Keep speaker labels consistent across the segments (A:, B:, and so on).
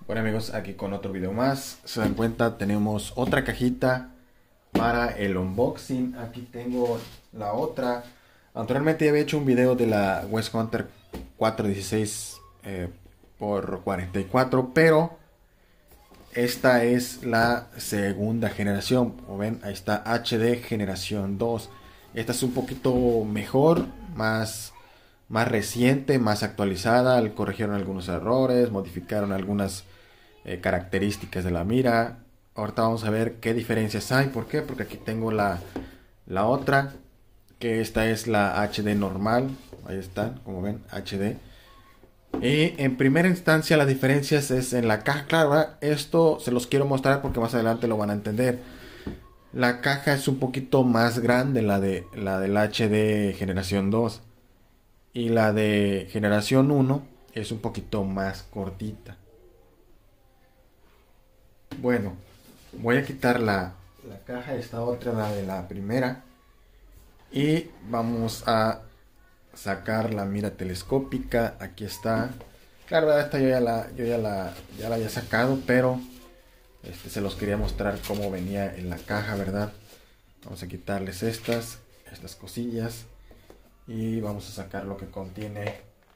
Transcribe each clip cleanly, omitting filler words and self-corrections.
A: Bueno amigos, aquí con otro video más. Se dan cuenta, tenemos otra cajita para el unboxing. Aquí tengo la otra. Anteriormente ya había hecho un video de la West Hunter 416 por 44, pero esta es la segunda generación. Como ven, ahí está HD generación 2. Esta es un poquito mejor, más reciente, más actualizada. Corrigieron algunos errores, modificaron algunas características de la mira. Ahorita vamos a ver qué diferencias hay. ¿Por qué? Porque aquí tengo la otra, que esta es la HD normal. Ahí está, como ven, HD. Y en primera instancia las diferencias es en la caja. Claro, ¿verdad? Esto se los quiero mostrar porque más adelante lo van a entender. La caja es un poquito más grande, la del HD generación 2. Y la de generación 1 es un poquito más cortita. Bueno, voy a quitar la caja, esta otra, la de la primera. Y vamos a sacar la mira telescópica. Aquí está. Claro, esta ya la había sacado, pero se los quería mostrar cómo venía en la caja, ¿verdad? Vamos a quitarles estas cosillas. Y vamos a sacar lo que contiene.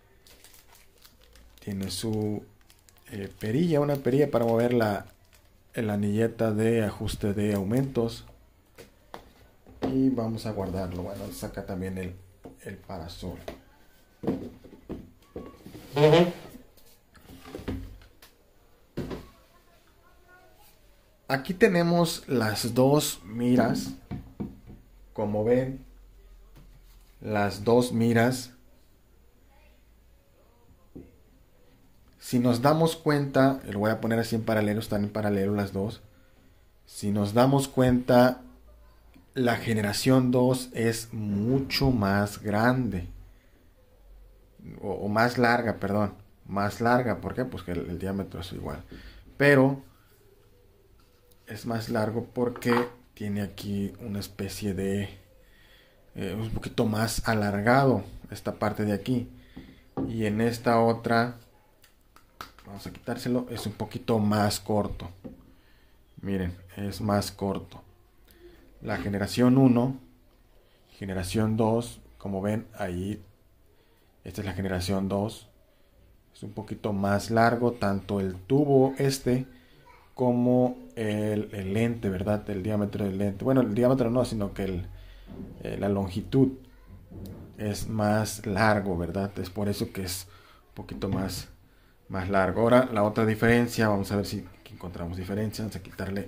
A: Tiene su perilla, una perilla para mover la anilleta de ajuste de aumentos. Y vamos a guardarlo. Bueno, saca también el parasol. Aquí tenemos las dos miras. Como ven, las dos miras. Si nos damos cuenta, lo voy a poner así en paralelo, están en paralelo las dos. Si nos damos cuenta, la generación 2 es mucho más grande. O más larga, perdón. Más larga, ¿por qué? Pues que el diámetro es igual. Pero es más largo porque tiene aquí una especie de... un poquito más alargado esta parte de aquí. Y en esta otra, vamos a quitárselo, es un poquito más corto. Miren, es más corto. La generación 1, generación 2, como ven ahí, esta es la generación 2. Es un poquito más largo, tanto el tubo como el lente, ¿verdad? El diámetro del lente. Bueno, el diámetro no, sino que la longitud es más largo, ¿verdad? Es por eso que es un poquito más largo. Ahora, la otra diferencia, vamos a ver si encontramos diferencia. Vamos a quitarle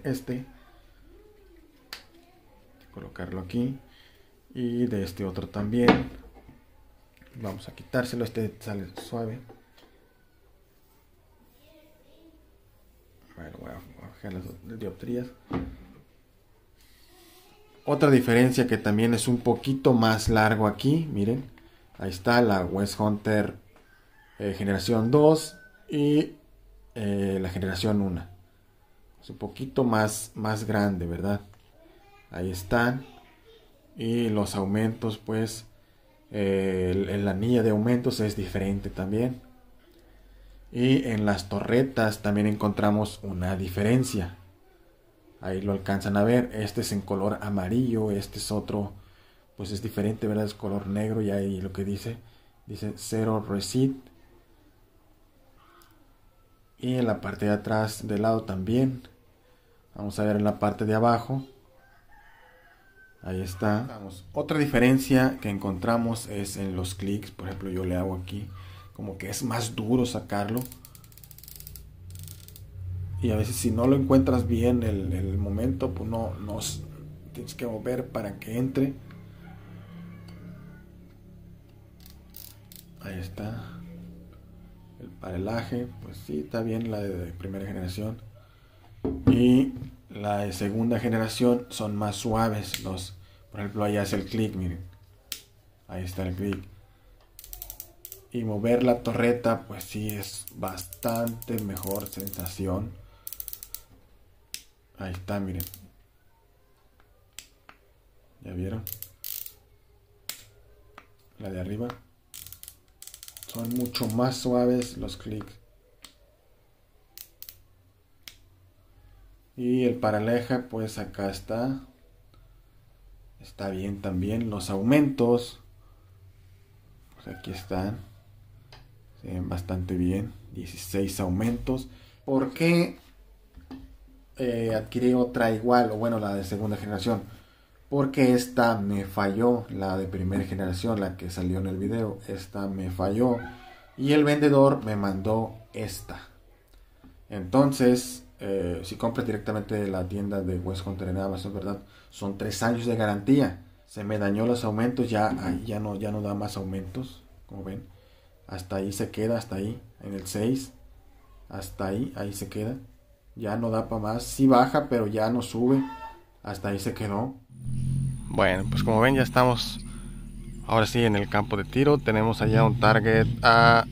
A: colocarlo aquí, y de este otro también. Vamos a quitárselo, este sale suave. Bueno, voy a bajar las dioptrías. Otra diferencia que también es un poquito más largo aquí, miren. Ahí está la West Hunter generación 2 y la generación 1. Es un poquito más grande, ¿verdad? Ahí están. Y los aumentos, pues, la anilla de aumentos es diferente también. Y en las torretas también encontramos una diferencia. Ahí lo alcanzan a ver. Este es en color amarillo, este es otro, pues es diferente, ¿verdad? Es color negro, y ahí lo que dice Zero Reset. Y en la parte de atrás del lado también. Vamos a ver en la parte de abajo. Ahí está. Vamos. Otra diferencia que encontramos es en los clics. Por ejemplo, yo le hago aquí, como que es más duro sacarlo. Y a veces si no lo encuentras bien el momento, pues no tienes que mover para que entre. Ahí está. El parelaje, pues sí, está bien la de primera generación. Y la de segunda generación son más suaves. Por ejemplo, allá es el clic, miren. Ahí está el clic. Y mover la torreta, pues sí, es bastante mejor sensación. Ahí está, miren. ¿Ya vieron? La de arriba. Son mucho más suaves los clics. Y el paraleje, pues acá está. Está bien también. Los aumentos, pues aquí están. Se ven bastante bien. 16 aumentos. ¿Por qué adquirí otra igual? O bueno, la de segunda generación. Porque esta me falló. La de primera generación, la que salió en el video. Esta me falló. Y el vendedor me mandó esta. Entonces, si compras directamente de la tienda de West Hunter en Amazon, ¿verdad? Son 3 años de garantía. Se me dañó los aumentos, ya no da más aumentos, como ven. Hasta ahí se queda, hasta ahí, en el 6. Hasta ahí se queda. Ya no da para más. Sí baja, pero ya no sube. Hasta ahí se quedó. Bueno, pues como ven, ya estamos ahora sí en el campo de tiro. Tenemos allá un target a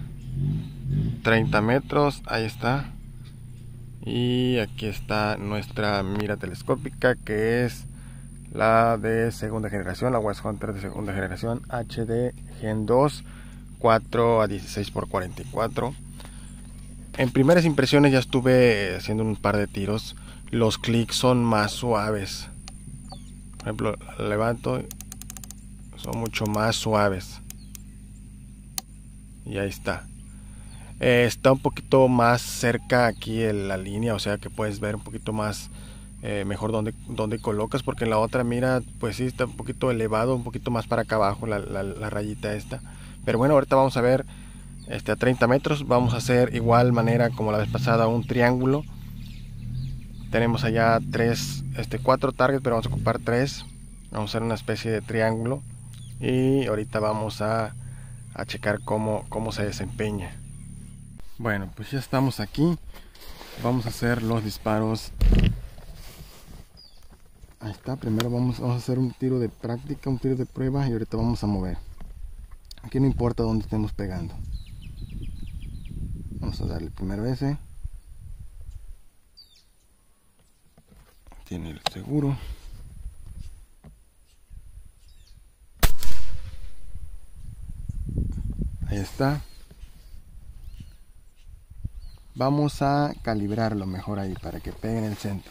A: 30 metros. Ahí está. Y aquí está nuestra mira telescópica, que es la de segunda generación, la West Hunter de segunda generación HD Gen 2, 4 a 16 x 44. En primeras impresiones ya estuve haciendo un par de tiros. Los clics son más suaves. Por ejemplo, levanto, son mucho más suaves. Y ahí está. Está un poquito más cerca aquí en la línea, o sea que puedes ver un poquito más mejor dónde colocas, porque en la otra mira pues sí está un poquito elevado, un poquito más para acá abajo la rayita esta. Pero bueno, ahorita vamos a ver a 30 metros, vamos a hacer igual manera como la vez pasada, un triángulo. Tenemos allá 4 targets, pero vamos a ocupar 3. Vamos a hacer una especie de triángulo y ahorita vamos a checar cómo se desempeña. Bueno, pues ya estamos aquí. Vamos a hacer los disparos. Ahí está, primero vamos a hacer un tiro de práctica, un tiro de prueba, y ahorita vamos a mover. Aquí no importa dónde estemos pegando. Vamos a darle primero ese. Tiene el seguro. Ahí está. Vamos a calibrarlo mejor ahí para que pegue en el centro.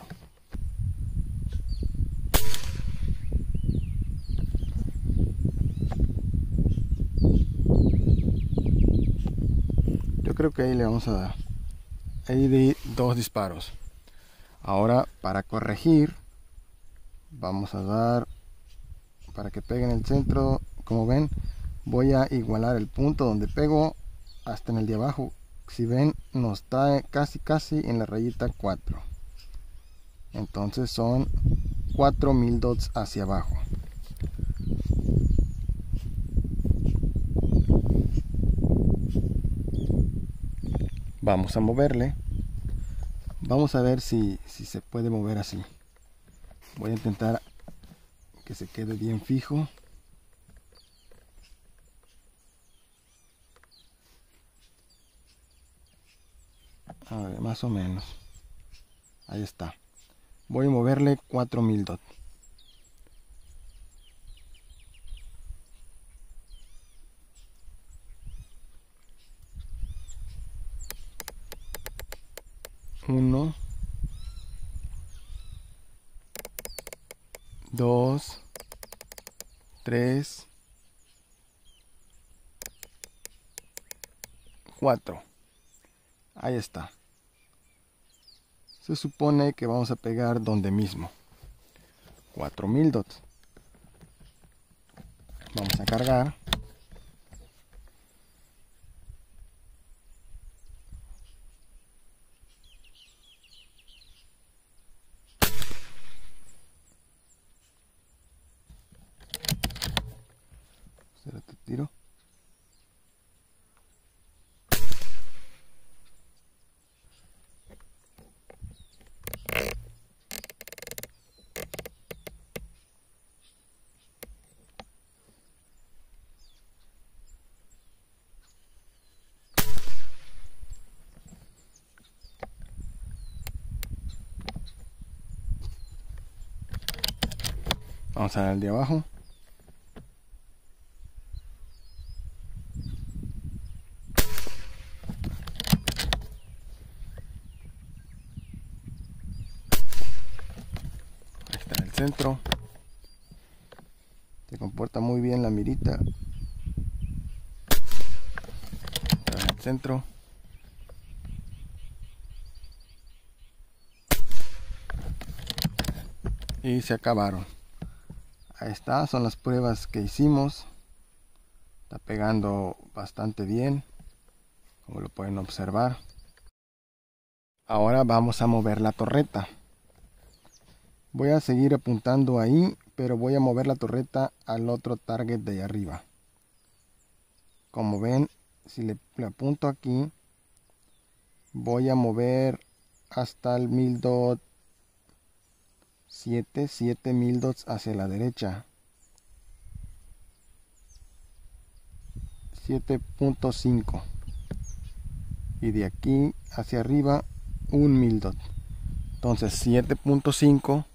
A: Yo creo que ahí le vamos a dar. Ahí di 2 disparos. Ahora para corregir vamos a dar para que pegue en el centro. Como ven, voy a igualar el punto donde pego hasta en el de abajo. Si ven, nos trae casi en la rayita 4. Entonces son 4000 dots hacia abajo. Vamos a moverle. Vamos a ver si se puede mover así. Voy a intentar que se quede bien fijo. A ver, más o menos. Ahí está. Voy a moverle 4000 dots. Uno, 2, 3, 4. Ahí está. Se supone que vamos a pegar donde mismo. 4000 dots. Vamos a cargar. Será tu tiro. Vamos a dar el de abajo. centro. Se comporta muy bien la mirita. En el centro. Y se acabaron. Ahí está, son las pruebas que hicimos. Está pegando bastante bien, como lo pueden observar. Ahora vamos a mover la torreta. Voy a seguir apuntando ahí, pero voy a mover la torreta al otro target de ahí arriba. Como ven, si le apunto aquí, voy a mover hasta el 1000 dot 7 dots hacia la derecha. 7.5 y de aquí hacia arriba 1000 dot. Entonces 7.5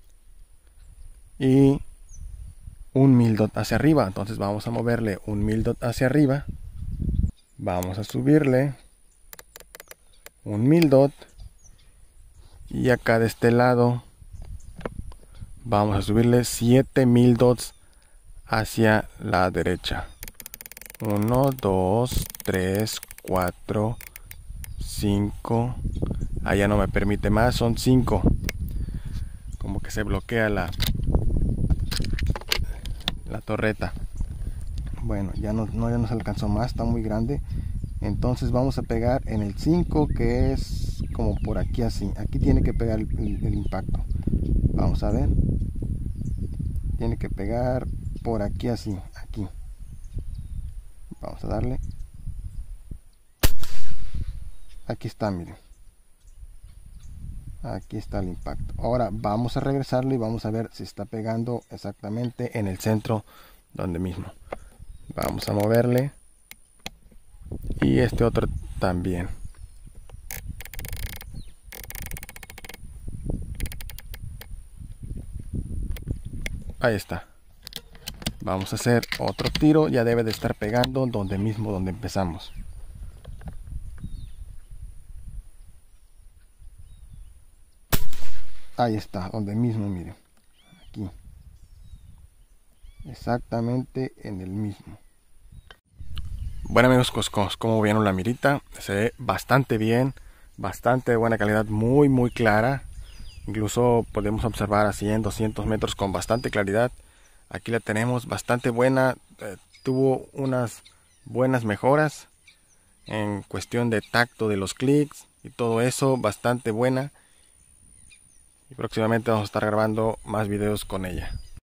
A: y 1000 dot hacia arriba. Entonces vamos a moverle 1000 dot hacia arriba. Vamos a subirle 1000 dot y acá de este lado vamos a subirle 7000 dots hacia la derecha. 1, 2, 3, 4, 5. Allá no me permite más, son 5. Como que se bloquea la torreta. Bueno, ya no nos alcanzó más, está muy grande. Entonces vamos a pegar en el 5, que es como por aquí así. Aquí tiene que pegar el impacto. Vamos a ver. Tiene que pegar por aquí así, aquí. Vamos a darle. Aquí está, miren. Aquí está el impacto. Ahora vamos a regresarlo y vamos a ver si está pegando exactamente en el centro donde mismo. Vamos a moverle. Y este otro también. Ahí está. Vamos a hacer otro tiro. Ya debe de estar pegando donde mismo donde empezamos. Ahí está, donde mismo, miren. Aquí. Exactamente en el mismo. Bueno, amigos Coscos, como vieron la mirita, se ve bastante bien, bastante de buena calidad, muy clara. Incluso podemos observar a 100, 200 metros con bastante claridad. Aquí la tenemos bastante buena, tuvo unas buenas mejoras en cuestión de tacto de los clics y todo eso, bastante buena. Y próximamente vamos a estar grabando más videos con ella.